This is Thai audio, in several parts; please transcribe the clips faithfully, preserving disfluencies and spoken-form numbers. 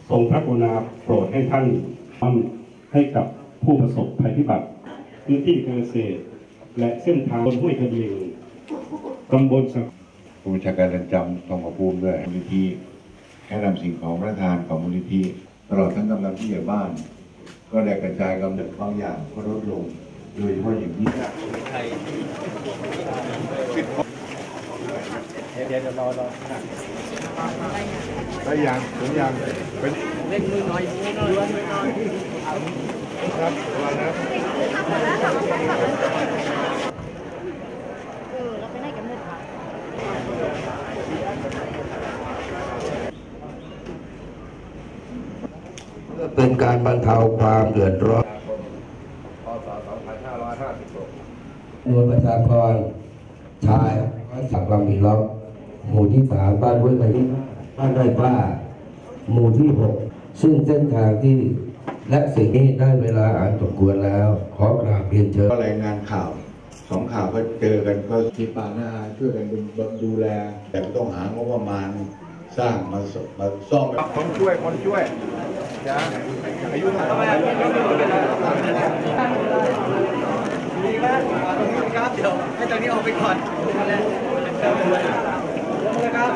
ทรงพระกรุณาโปรดให้ท่านให้กับผู้ประสบภัยพิบัติพื้นที่การเกษตรและเส้นทางบนห้วยกระดิ่งตำบลสักผู้บัญชาการเรือนจำต้องขอบคุณด้วยมูลนิธิให้นำสิ่งของพระทานของมูลนิธิตลอดทั้งกำลังผู้ใหญ่บ้านก็ได้กระจายกำลังบางอย่างก็ลดลงโดยเฉพาะอย่างยิ่งเดี๋ยวเดี๋ยวรอรอได้ยังถึงยังเป็นเล่นมือหน่อยมือหน่อยครับมานะเออเราไปได้กันเลยค่ะเพื่อเป็นการบรรเทาความเดือดร้อนพ.ศ. สองพันห้าร้อยห้าสิบหกจำนวนประชากรชายสักลำอีล็อกหมู่ที่สามบ้านห้วยกระดิ่งบ้านไร่ป้าหมู่ที่หกซึ่งเส้นทางที่และสิ่งนี้ได้เวลาอันสมควรแล้วขอกราบเรียนเชิญก็รายงานข่าวสองข่าวก็เจอกันก็ที่ป่าหน้าช่วยกันดูแลแต่ต้องหางบประมาณสร้างมามาซ่อมคนช่วยคนช่วยจ้าอายุเท่าไหร่ดีมากครับเดี๋ยวให้ตรงนี้ออกไปก่อนนะครับ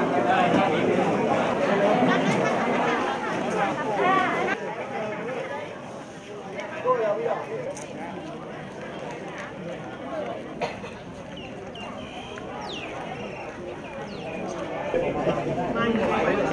ไม่